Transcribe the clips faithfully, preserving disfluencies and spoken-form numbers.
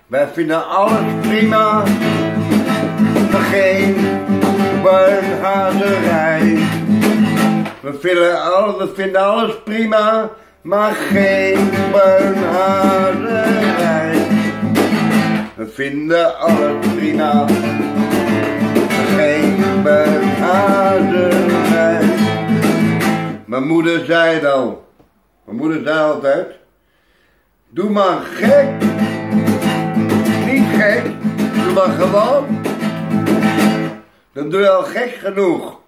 Wij vinden alles prima, maar geen beunhazerij. We vinden, al, we vinden alles prima, maar geen beunhazerij. We vinden alles prima, maar geen beunhazerij. Mijn moeder zei het al. Mijn moeder zei altijd: doe maar gek. Niet gek, doe maar gewoon. Dan doe je al gek genoeg.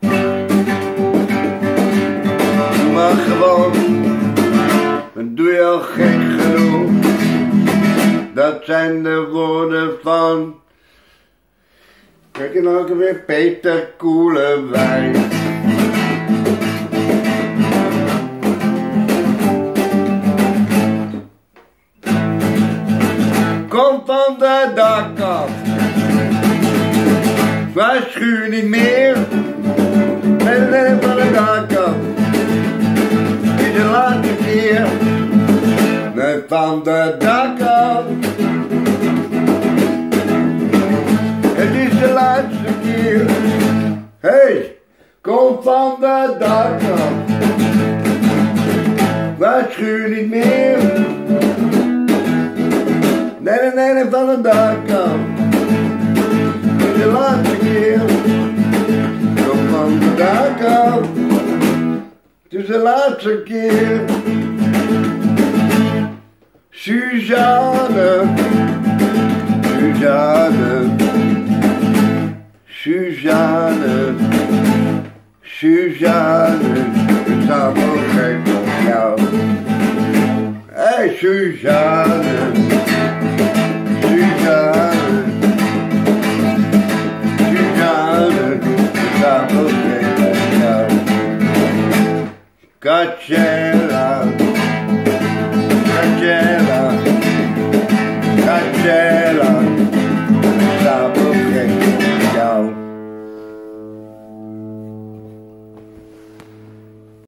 Doe maar gewoon. Dan doe je al gek genoeg. Dat zijn de woorden van, kijk je nou weer, Peter Koelewijn. Kom van de dak af. Waarschuw niet meer. En leg van de dak af. Dit is de laatste keer. Leg van de dak af. Het is de laatste keer. Hey, kom van de dak af. Waarschuw niet meer. Nee, nee, nee, nee, van de dak af. Het is de laatste keer. Kom van de dak af. Het is de laatste keer. Suzanne, Suzanne, Suzanne, Suzanne, ik sta wel gek op jou. Hey Suzanne, Suzanne, Suzanne, ik sta wel gek op jou. Katje.